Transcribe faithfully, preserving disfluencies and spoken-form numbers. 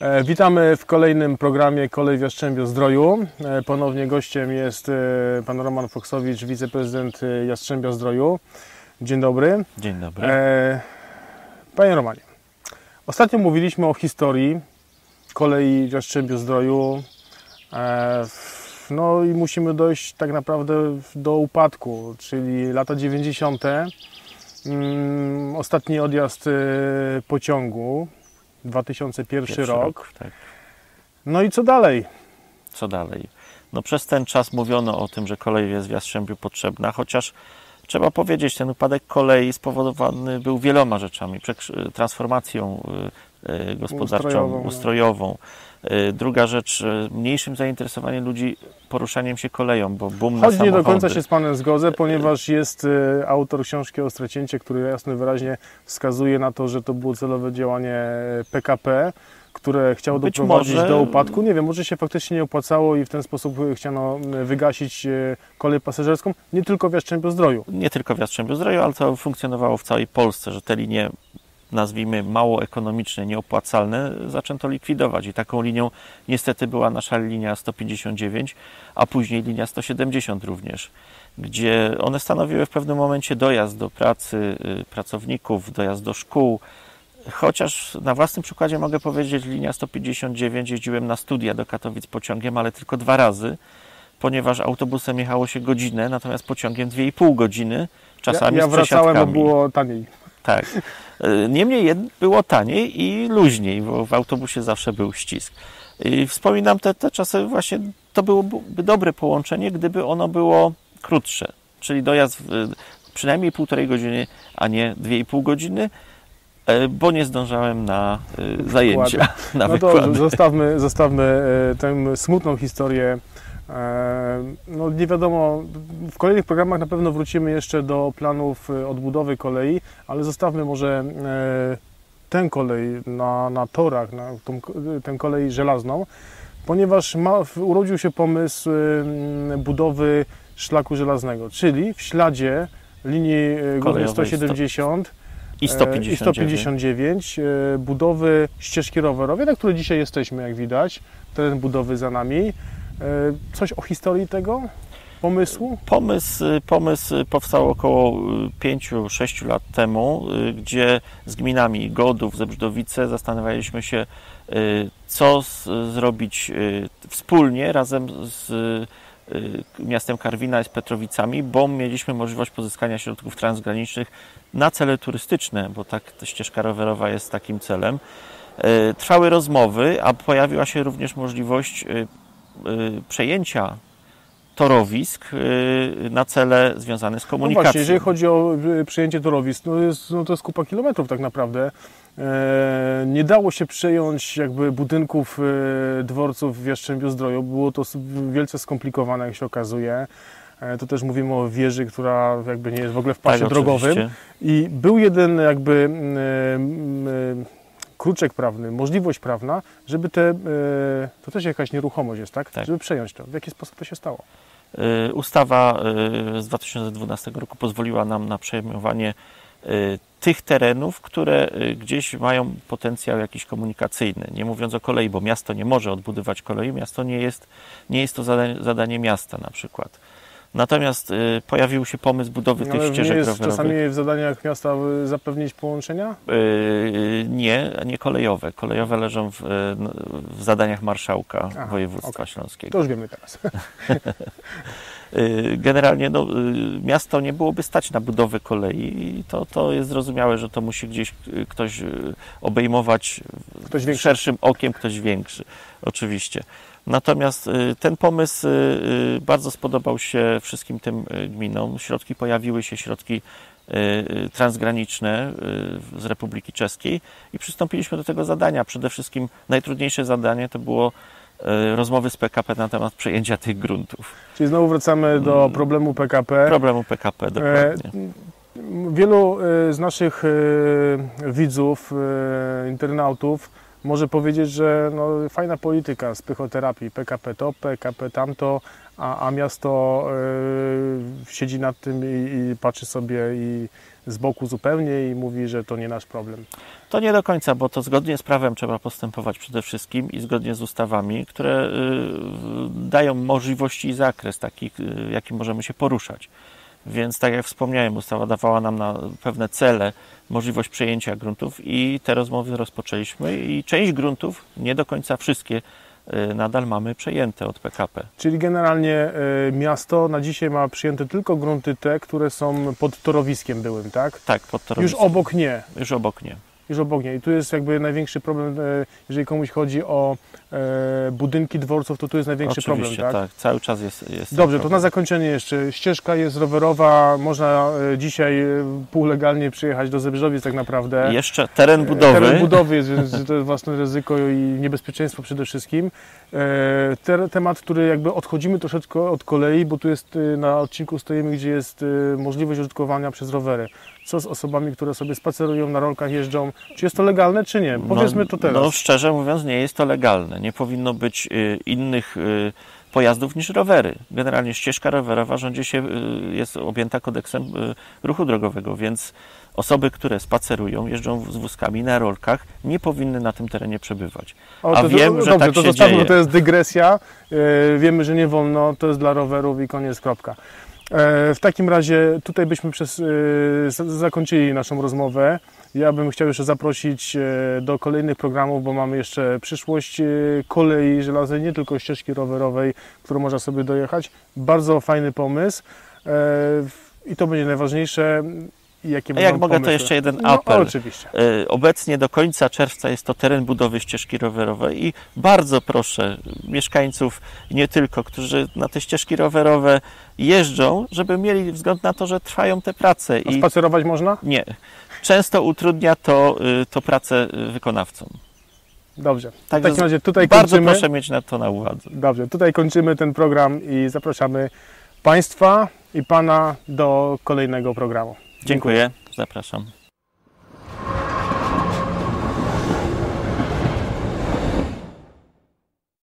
E, witamy w kolejnym programie Kolej w Jastrzębio-Zdroju. E, ponownie gościem jest e, pan Roman Foksowicz, wiceprezydent Jastrzębia-Zdroju. Dzień dobry. Dzień dobry. E, panie Romanie, ostatnio mówiliśmy o historii kolei w Jastrzębiu-Zdroju. E, no i musimy dojść tak naprawdę do upadku, czyli lata dziewięćdziesiąte. Mm, ostatni odjazd e, pociągu. dwa tysiące pierwszy Pierwszy rok. rok, tak. No i co dalej? Co dalej? No przez ten czas mówiono o tym, że kolej jest w Jastrzębiu potrzebna, chociaż trzeba powiedzieć, ten upadek kolei spowodowany był wieloma rzeczami. Transformacją gospodarczą, Ustrojową, no. ustrojową. Druga rzecz, mniejszym zainteresowaniem ludzi poruszaniem się koleją, bo boom na Choć nie do końca samochody. się z Panem zgodzę, ponieważ jest e, autor książki Ostrocięcie, który jasno i wyraźnie wskazuje na to, że to było celowe działanie P K P, które chciało Być doprowadzić może- do upadku. Nie wiem, może się faktycznie nie opłacało i w ten sposób chciano wygasić e, kolej pasażerską, nie tylko w Jastrzębiu-Zdroju. Nie tylko w Jastrzębiu-Zdroju, ale to funkcjonowało w całej Polsce, że te linie, nazwijmy, mało ekonomiczne, nieopłacalne, zaczęto likwidować. I taką linią niestety była nasza linia sto pięćdziesiąt dziewięć, a później linia sto siedemdziesiąt również, gdzie one stanowiły w pewnym momencie dojazd do pracy y, pracowników, dojazd do szkół. Chociaż na własnym przykładzie mogę powiedzieć, że linia sto pięćdziesiąt dziewięć jeździłem na studia do Katowic pociągiem, ale tylko dwa razy, ponieważ autobusem jechało się godzinę, natomiast pociągiem dwie i pół godziny, czasami Ja, ja z wracałem, bo przesiadkami. było taniej. Tak. Niemniej jed- było taniej i luźniej, bo w autobusie zawsze był ścisk. I wspominam te, te czasy właśnie, to byłoby dobre połączenie, gdyby ono było krótsze, czyli dojazd w, przynajmniej półtorej godziny, a nie dwie i pół godziny, e, bo nie zdążałem na e, zajęcia, na No to wykłady. zostawmy, zostawmy e, tę smutną historię. E, No nie wiadomo, w kolejnych programach na pewno wrócimy jeszcze do planów e, odbudowy kolei, ale zostawmy może e, tę kolej na, na torach, na tą, tę kolej żelazną, ponieważ ma, urodził się pomysł e, budowy szlaku żelaznego, czyli w śladzie linii e, głównej Kolejowej sto siedemdziesiąt I sto e, i sto pięćdziesiąt dziewięć e, budowy ścieżki rowerowej, na której dzisiaj jesteśmy, jak widać, teren budowy za nami. Coś o historii tego pomysłu? Pomysł, pomysł powstał około pięciu sześciu lat temu, gdzie z gminami Godów, Zebrzydowice zastanawialiśmy się, co z, zrobić wspólnie razem z miastem Karwina i z Petrowicami, bo mieliśmy możliwość pozyskania środków transgranicznych na cele turystyczne, bo tak ta ścieżka rowerowa jest takim celem. Trwały rozmowy, a pojawiła się również możliwość przejęcia torowisk na cele związane z No komunikacją. właśnie, jeżeli chodzi o przejęcie torowisk, no, jest, no to jest kupa kilometrów tak naprawdę. E, nie dało się przejąć jakby budynków e, dworców w Jastrzębiu-Zdroju. Było to wielce skomplikowane, jak się okazuje. E, to też mówimy o wieży, która jakby nie jest w ogóle w pasie Tak, drogowym. oczywiście. I był jeden jakby e, e, kruczek prawny, możliwość prawna, żeby te, e, to też jakaś nieruchomość jest, tak? Tak. Żeby przejąć to. W jaki sposób to się stało? Y, Ustawa y, z dwa tysiące dwunastego roku pozwoliła nam na przejmowanie y, tych terenów, które y, gdzieś mają potencjał jakiś komunikacyjny. Nie mówiąc o kolei, bo miasto nie może odbudować kolei, miasto nie jest, nie jest to zadanie, zadanie miasta na przykład. Natomiast y, pojawił się pomysł budowy Ale tych nie ścieżek jest rowerowych. czasami w zadaniach miasta zapewnić połączenia? Yy, nie, nie kolejowe. Kolejowe leżą w, w zadaniach marszałka Aha, województwa okej. śląskiego. To już wiemy teraz. Yy, Generalnie no, yy, miasto nie byłoby stać na budowę kolei i to, to jest zrozumiałe, że to musi gdzieś yy, ktoś yy, obejmować Ktoś większy. szerszym okiem, ktoś większy, oczywiście. Natomiast y, ten pomysł y, y, bardzo spodobał się wszystkim tym y, gminom. Środki pojawiły się, środki y, y, transgraniczne y, z Republiki Czeskiej i przystąpiliśmy do tego zadania. Przede wszystkim najtrudniejsze zadanie to było y, rozmowy z P K P na temat przejęcia tych gruntów. Czyli znowu wracamy do problemu P K P. Problemu P K P, dokładnie. Wielu e, z naszych e, widzów, e, internautów może powiedzieć, że no, fajna polityka z psychoterapii, P K P to, P K P tamto, a, a miasto y, siedzi nad tym i, i patrzy sobie i z boku zupełnie i mówi, że to nie nasz problem. To nie do końca, bo to zgodnie z prawem trzeba postępować przede wszystkim i zgodnie z ustawami, które y, dają możliwości i zakres taki, y, jaki możemy się poruszać. Więc tak jak wspomniałem, ustawa dawała nam na pewne cele możliwość przejęcia gruntów i te rozmowy rozpoczęliśmy i część gruntów, nie do końca wszystkie, nadal mamy przejęte od P K P. Czyli generalnie y, miasto na dzisiaj ma przyjęte tylko grunty te, które są pod torowiskiem byłym, tak? Tak, pod torowiskiem. Już obok nie. Już obok nie. Już obok nie. I tu jest jakby największy problem, y, jeżeli komuś chodzi o y, budynki dworców, to tu jest największy Oczywiście, problem, tak? tak. Cały czas jest, jest Dobrze, to na zakończenie jeszcze. Ścieżka jest rowerowa, można y, dzisiaj y, półlegalnie przyjechać do Zebrzowic tak naprawdę. I jeszcze teren budowy. Teren budowy jest, więc to jest własne ryzyko i niebezpieczeństwo przede wszystkim. Te, temat, który jakby odchodzimy troszeczkę od kolei, bo tu jest na odcinku stoimy, gdzie jest możliwość użytkowania przez rowery. Co z osobami, które sobie spacerują, na rolkach jeżdżą? Czy jest to legalne, czy nie? Powiedzmy to teraz. No szczerze mówiąc, nie jest to legalne. Nie powinno być y, innych y, pojazdów niż rowery. Generalnie ścieżka rowerowa rządzi się, y, jest objęta kodeksem y, ruchu drogowego, więc osoby, które spacerują, jeżdżą z wózkami na rolkach, nie powinny na tym terenie przebywać. O, A to, wiem, to, że dobrze, tak to się zostawmy, dzieje. to jest dygresja. Yy, wiemy, że nie wolno, to jest dla rowerów i koniec, kropka. W takim razie tutaj byśmy przez, zakończyli naszą rozmowę. Ja bym chciał jeszcze zaprosić do kolejnych programów, bo mamy jeszcze przyszłość kolei żelaznej, nie tylko ścieżki rowerowej, którą można sobie dojechać. Bardzo fajny pomysł i to będzie najważniejsze. Jakie A jak mogę, pomysły? to jeszcze jeden No, apel. oczywiście. Obecnie do końca czerwca jest to teren budowy ścieżki rowerowej i bardzo proszę mieszkańców, nie tylko, którzy na te ścieżki rowerowe jeżdżą, żeby mieli wzgląd na to, że trwają te prace. A spacerować można? Nie. Często utrudnia to, to pracę wykonawcom. Dobrze. W Także takim razie tutaj bardzo kończymy. proszę mieć na to na uwadze. Dobrze, tutaj kończymy ten program i zapraszamy Państwa i Pana do kolejnego programu. Dziękuję. Zapraszam.